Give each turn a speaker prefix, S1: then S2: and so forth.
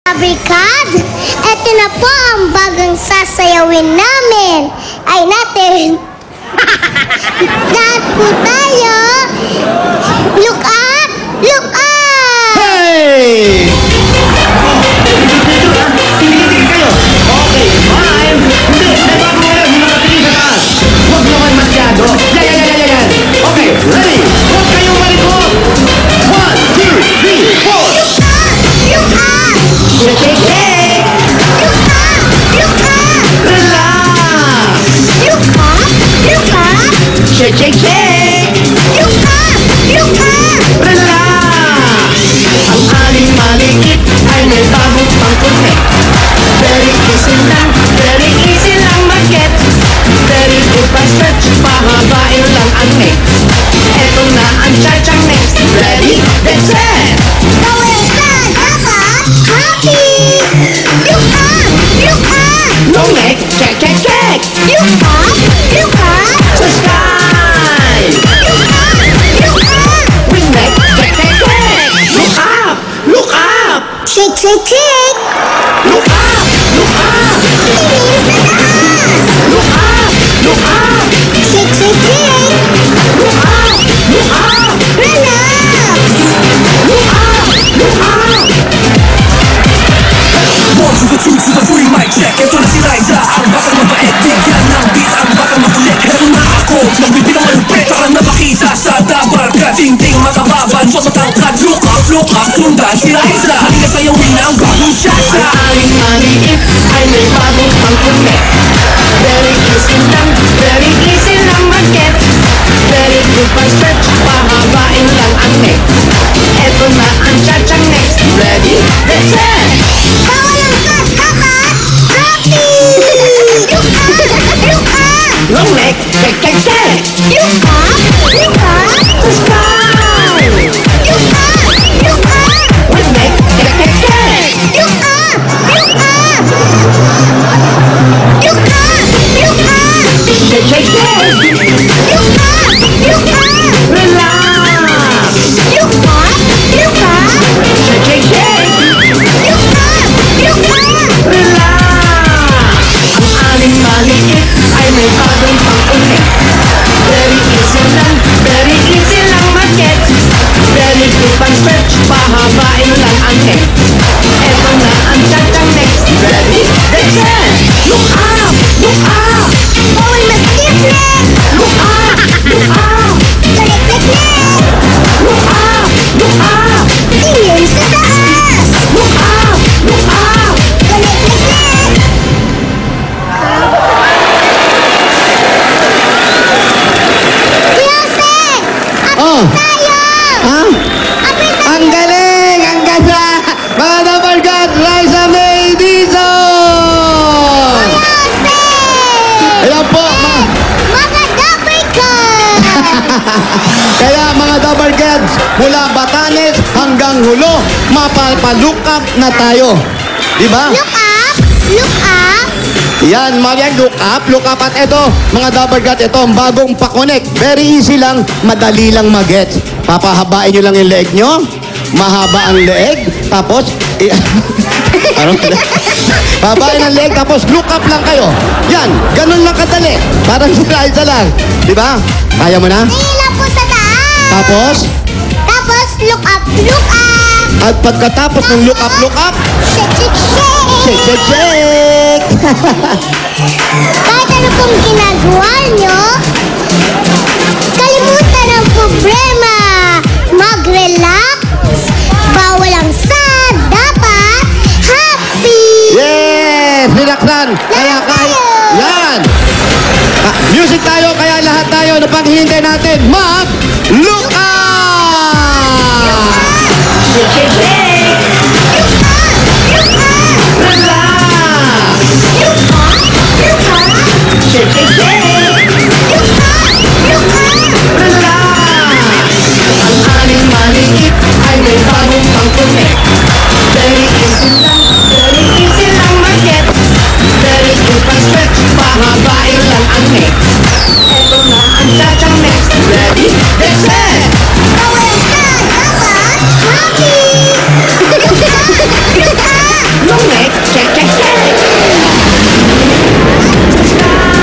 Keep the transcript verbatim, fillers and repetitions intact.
S1: Kabrikad, eto na po ang bagong sasayawin namin. Ay natin. Lahat po tayo. Look up! Look up!
S2: Hey! Tingin-tingin kayo. Okay, five. Hindi, may bago ngayon. Mga tingin sa taas. Huwag naman masyado. Yan, yan, yan, yan, yan. Okay, ready? Huwag kayong malikot. One, two, three, four.
S1: Look up!
S2: Shake, shake, shake.
S1: Look up! Look up!
S2: Relax.
S1: Look up! Look up!
S2: Shake, shake, shake.
S1: Look up! Look up!
S2: Relax. Ang aling maliit ay may bagong pangkulit. Very easy lang, very easy lang mag-get. Very good pa stretch, pahabain lang ang neck. Eto na ang cha-chang next. Ready? That's it!
S1: Gawin sa dapat happy! Look up! Look up!
S2: Long neck, check, check, check.
S1: Look up! Look up!
S2: Sa sky.
S1: Look up! Look up!
S2: Wing neck, check, check, check. Look up! Look up!
S1: Shake, shake, shake!
S2: Look up! Look up!
S1: Tingin sa taas!
S2: Look up! Look up!
S1: Shake, shake, shake!
S2: Look up! Look up!
S1: Relax!
S2: Look up! Look up!
S3: One to the two to the three, mic check. Ito na si Ryzza, ang bakang mabait. Bigyan ng beat, ang bakang makulit. Ito na ako, nagbibit ang malupit. Para na makita sa dabarkad. Ting-ting makababan, so matangkad. Look up, look up, sundan si Ryzza. Halika sayawin ang bagong cha-cha.
S2: Ang aling maliit ay may bagong pangkulit. Very easy lang, very easy lang mag-get. Very good pa stretch, pahabain lang ang neck. Eto na ang cha-chang next. Ready? That's it!
S1: Bawal ang sa dapat happy! Look up! Look up!
S2: Long neck, check, check, check.
S1: Look up! Look up!
S2: Sa sky.
S1: Look up! Look up!
S2: Wing neck, check, check, check.
S1: Look up! Look up! Look up! Look up!
S2: Shake, shake, shake.
S1: Look up! Look up!
S2: Relax.
S1: Look up! Look up!
S2: Shake, shake, shake.
S1: Look up! Look up!
S2: Relax. Ang aling maliit ay may bagong pangkulit. Very easy lang, very easy lang mag-get. Very good pang stretch, pahabain lang ang neck. Eto na ang cha-chang next. Ready? That's it! Look up! Look up!
S1: Bawal mag-stiffness!
S2: Look up! Look up!
S1: Balik-liklik!
S2: Look up! Look up!
S1: Tingin sa taas!
S2: Look up! Look up!
S1: Balik-liklik! Yosef!
S2: Oh!
S1: Tayo!
S2: Ha?
S1: Apit na!
S2: Ang galing! Ang ganda! Mga nabargat! Ryzza May Dizon!
S1: Yosef!
S2: Ayan po! Mga...
S1: Mga dabrikan!
S2: Kaya mga dabargats, mula Batanes hanggang Hulo, mapapalukap na tayo. Diba?
S1: Look up! Look up!
S2: Yan, mga look up, look up. At ito, mga dabargats, ito ang bagong pakonek. Very easy lang, madali lang mag-get. Papahabain nyo lang yung leg nyo, mahaba ang leg, tapos... i- ano? Pahabain ang leg, tapos look up lang kayo. Yan, ganun lang kadali. Parang si Ryzza lang. Diba? Kaya mo na?
S1: Tingin lang po sa taas!
S2: Tapos,
S1: Tapos, look up! Look up!
S2: at pagkatapos ng look up, look up,
S1: Shake, shake, shake!
S2: shake, shake, shake!
S1: Kahit ano pong ginagawa nyo, kalimutan ang problema. Mag-relax. Bawal ang sad. Dapat happy.
S2: Yes! Relaxan! Kaya
S1: Lahat
S2: kahit...
S1: tayo!
S2: Yan! Ah, music tayo, kaya lahat tayo na paghihintay natin, mag-look up!
S1: Shake, shake, shake.